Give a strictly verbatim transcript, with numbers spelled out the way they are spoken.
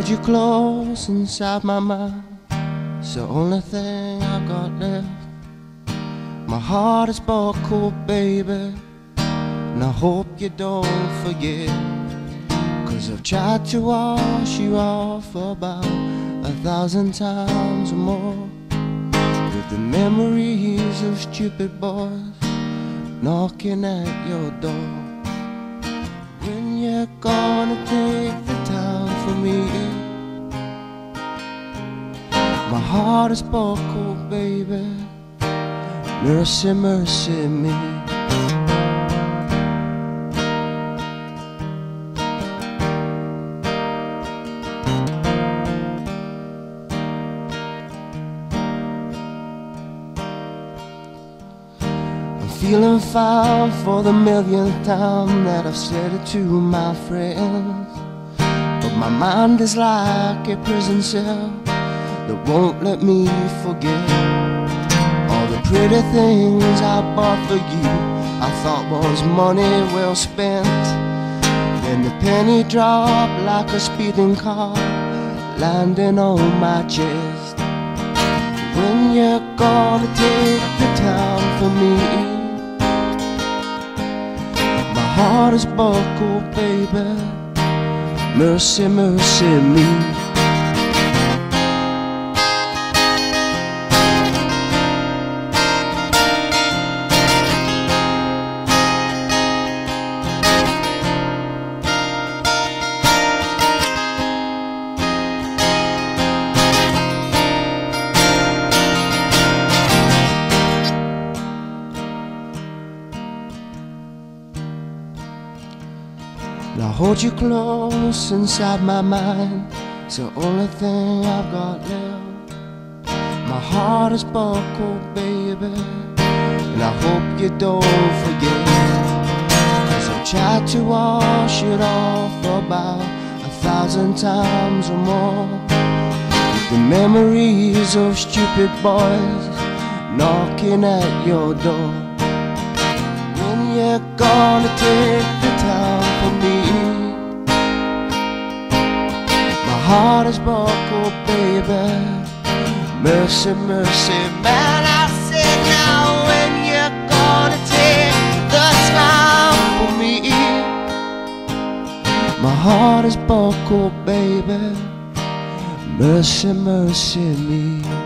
hold you close inside my mind. It's the only thing I've got left. My heart is buckled, baby, and I hope you don't forget. Cause I've tried to wash you off about a thousand times or more, with the memories of stupid boys knocking at your door. When you're gonna take the time for me? My heart is buckled, baby. Mercy, mercy me. I'm feeling fine for the millionth time that I've said it to my friends, but my mind is like a prison cell that won't let me forget all the pretty things I bought for you. I thought was money well spent. Then the penny dropped like a speeding car, landing on my chest. When you're gonna take the time for me? My heart is buckled, baby. Mercy, mercy me. I hold you close inside my mind. It's the only thing I've got left. My heart is buckled, baby, and I hope you don't forget. Cause I've tried to wash it off about a thousand times or more, with the memories of stupid boys knocking at your door. When you're gonna take the time for me? My heart is buckled, baby. Mercy, mercy, man, I said now. When you're gonna take the time for me? My heart is buckled, baby. Mercy, mercy me.